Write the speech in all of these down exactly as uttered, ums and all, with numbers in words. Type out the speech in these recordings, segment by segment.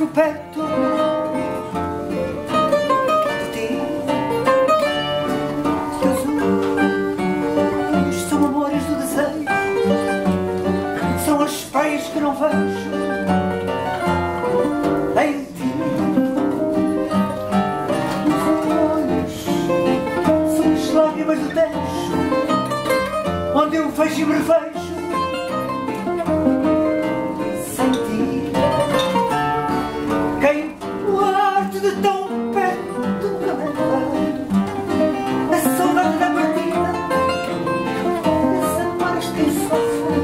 perto de ti. Teus olhos são amores do desejo, são as praias que não vejo em ti. Os olhos são as lágrimas do Tejo, onde eu vejo e me revejo sem ti. Quem parte de tão perto nunca me vai, a saudade da partida, as amores quem sofre.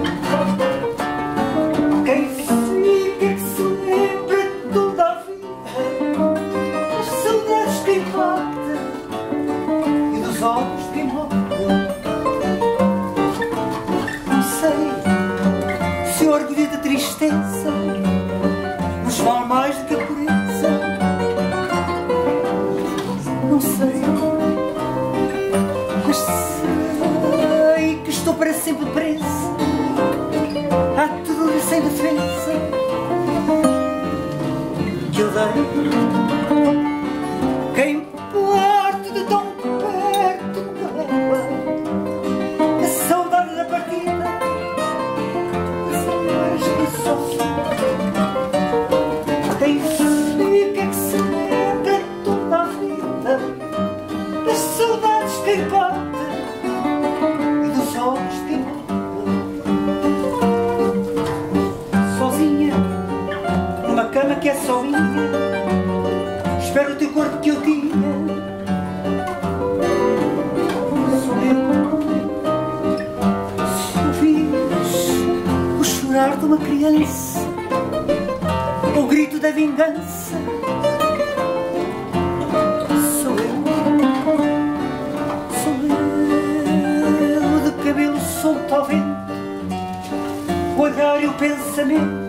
Quem fica que se lembra toda a vida, as saudades que impactam e dos olhos que morrem. Não sei se o orgulho da tristeza nos vale mais do que a pureza. Não sei, mas sei que estou para sempre presa à tudo sem defesa que eu dei. Quem parte de tão perto nunca leva a saudade da partida, as amores que sofrem. Quem fica que se lembra toda a vida, das saudades que batem e dos olhos que morrem. Sozinha, numa cama que é só minha, espero o teu corpo que eu tinha. Sou eu. Se ouvis o chorar de uma criança, o grito da vingança, sou eu. Sou eu, de cabelo solto ao vento, o olhar e o pensamento